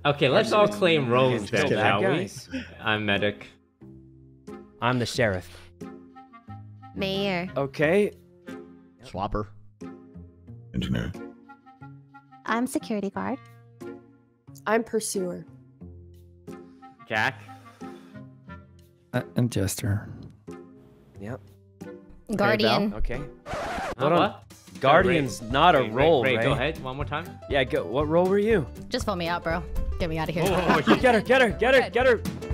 Okay, let's all claim roles then, Kill shall bad we? guys. I'm medic. I'm the sheriff. Mayor. Okay. Swapper. Engineer. I'm security guard. I'm pursuer. Jack. I'm Jester. Yep. Guardian. Okay. Huh, what? Guardian's not a role, Ray, right? go ahead. One more time. Yeah, go. What role were you? Just vote me out, bro. Get me out of here. Oh, Get her! Get her! Get her! Get her!